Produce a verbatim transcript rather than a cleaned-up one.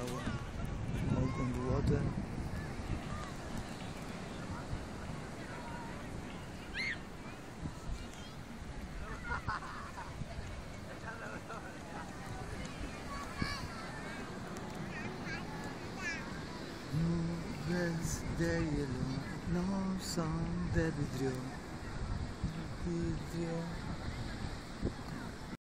agua, o con tu bote. Nubes de hielo no son de vidrio, vidrio.